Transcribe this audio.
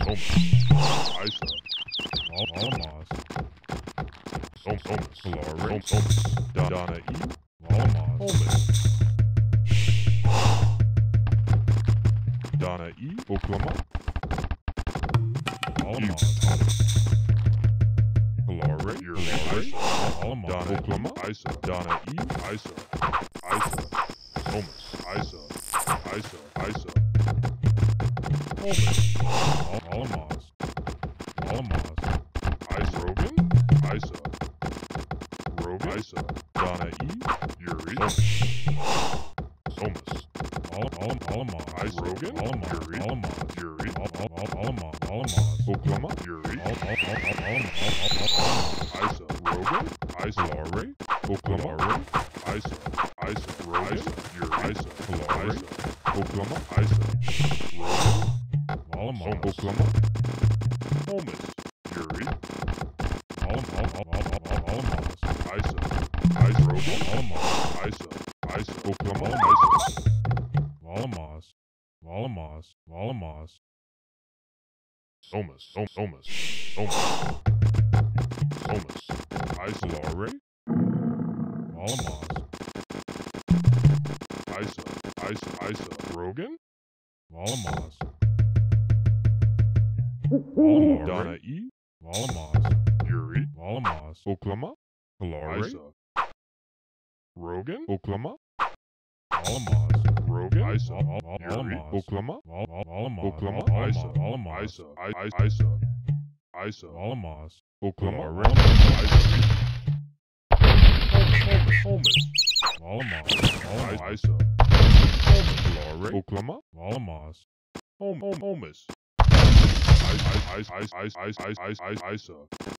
Dana E, Oklahoma. Kalare, you're right. Dana Oklahoma. Isa. Dana E, Isa. Isa. Thomas. Isa. Isa. Isa. Alamaz. Alamaz. Isa. Rogan. Isa. Rogan. Isa. Dana E, Yuri. Thomas. Alamaz. Isa. Rogan. Yuri. Alamaz. Yuri. Alamaz. Oklahoma. Yuri. Isa. Rogan. Isa. Lare. Oklahoma. Isa. Isa. Rogan. Yuri. Isa. Lare. Oklahoma. Isa. Rogan. Alamaz. Oklahoma. Thomas. Yuri. Alamaz. Isa. Isa. Rogan. Alamaz. Isa. Isa. Oklahoma. Isa. Alamaz. Alamaz. Alamaz. Thomas. Thomas. Thomas. Thomas. Isa. Lare. Alamaz. Isa. Isa. Isa. Rogan. Alamaz. Donna E. Alamaz. Yuri. Alamaz. Oklahoma. Kalare. Isa. Rogan. Oklahoma. Alamaz. Rogan. Isa. Yuri. Oklahoma. Oklahoma. Isa. Isa. Isa. Isa. Alamaz. Oklahoma. Isa. Thomas. Alamaz. Isa. Kalare. Oklahoma. Alamaz. Thomas. Isa.